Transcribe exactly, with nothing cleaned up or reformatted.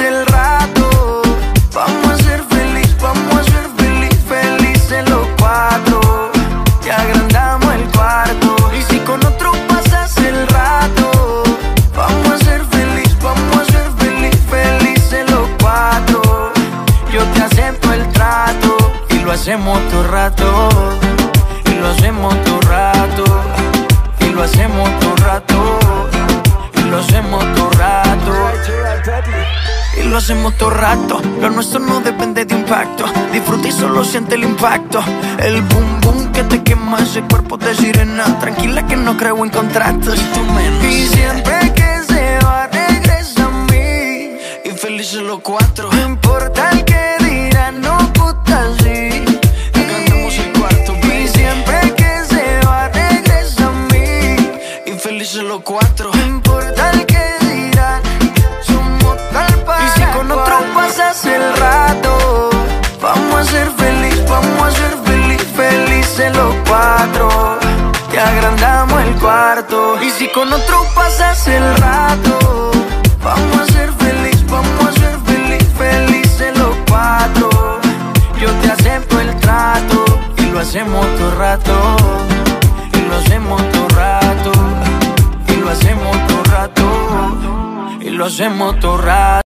el rato. Vamos a ser feliz, vamos a ser feliz, felices los cuatro. Te agrandamos el cuarto. Y si con otro pasas el rato, vamos a ser feliz, vamos a ser feliz, felices los cuatro. Yo te acepto el trato y lo hacemos todo rato. Y lo hacemos todo rato. Y lo hacemos todo rato. Y lo hacemos todo rato. Y lo hacemos todo rato. Lo nuestro no depende de impacto. Disfruta y solo siente el impacto. El boom boom que te quema ese cuerpo de sirena. Tranquila que no creo en contratos. Y tú menos. Y siempre que se va regresa a mí. Y felices los cuatro. No importa el que dirán, no puta sí. Cantamos el cuarto, baby. Y siempre que se va regresa a mí. Y felices los cuatro. No importa el que dirán, somos tal para. Y si con otro pasas el rato, vamos a ser feliz, vamos a ser feliz, felices los cuatro. Te agrandamos el cuarto. Y si con otro pasas el rato, vamos a ser feliz, vamos a ser feliz, felices los cuatro. Yo te acepto el trato y lo hacemos todo rato. Y lo hacemos todo rato. Y lo hacemos todo rato. Y lo hacemos todo rato.